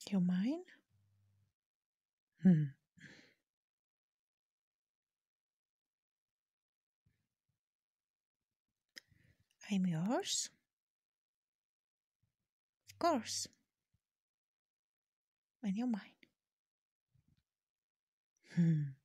You mine? Hmm. I'm yours? Of course. And you're mine. Hmm.